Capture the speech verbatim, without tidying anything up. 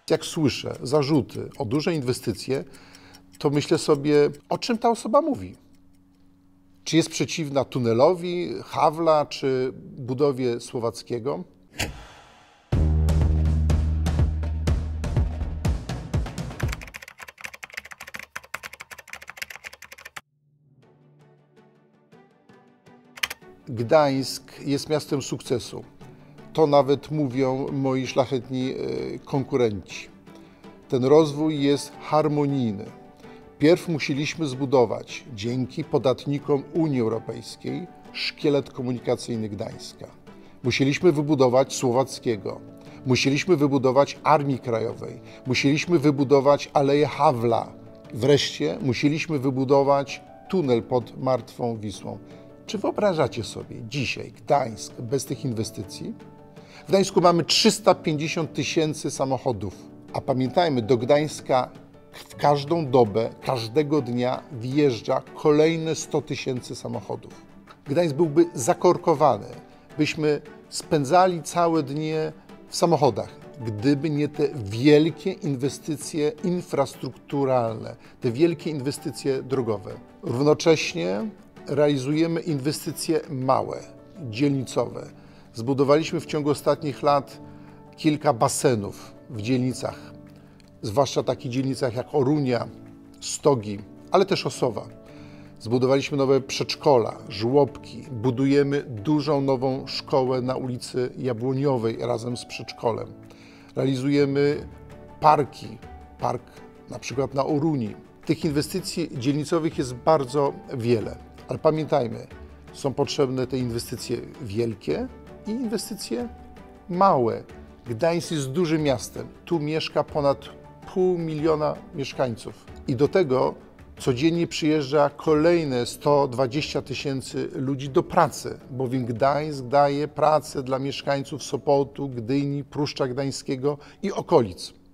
Jak słyszę zarzuty o duże inwestycje, to myślę sobie, o czym ta osoba mówi. Czy jest przeciwna tunelowi, Hawla, czy budowie Słowackiego? Gdańsk jest miastem sukcesu. To nawet mówią moi szlachetni konkurenci. Ten rozwój jest harmonijny. Pierw musieliśmy zbudować, dzięki podatnikom Unii Europejskiej, szkielet komunikacyjny Gdańska. Musieliśmy wybudować Słowackiego. Musieliśmy wybudować Armii Krajowej. Musieliśmy wybudować Aleję Hawla. Wreszcie musieliśmy wybudować tunel pod Martwą Wisłą. Czy wyobrażacie sobie dzisiaj Gdańsk bez tych inwestycji? W Gdańsku mamy trzysta pięćdziesiąt tysięcy samochodów, a pamiętajmy, do Gdańska w każdą dobę, każdego dnia wjeżdża kolejne sto tysięcy samochodów. Gdańsk byłby zakorkowany, byśmy spędzali całe dnie w samochodach, gdyby nie te wielkie inwestycje infrastrukturalne, te wielkie inwestycje drogowe. Równocześnie realizujemy inwestycje małe, dzielnicowe. Zbudowaliśmy w ciągu ostatnich lat kilka basenów w dzielnicach, zwłaszcza w takich dzielnicach jak Orunia, Stogi, ale też Osowa. Zbudowaliśmy nowe przedszkola, żłobki, budujemy dużą nową szkołę na ulicy Jabłoniowej razem z przedszkolem. Realizujemy parki, park na przykład na Oruni. Tych inwestycji dzielnicowych jest bardzo wiele, ale pamiętajmy, są potrzebne te inwestycje wielkie i inwestycje małe. Gdańsk jest dużym miastem, tu mieszka ponad pół miliona mieszkańców i do tego codziennie przyjeżdża kolejne sto dwadzieścia tysięcy ludzi do pracy, bowiem Gdańsk daje pracę dla mieszkańców Sopotu, Gdyni, Pruszcza Gdańskiego i okolic.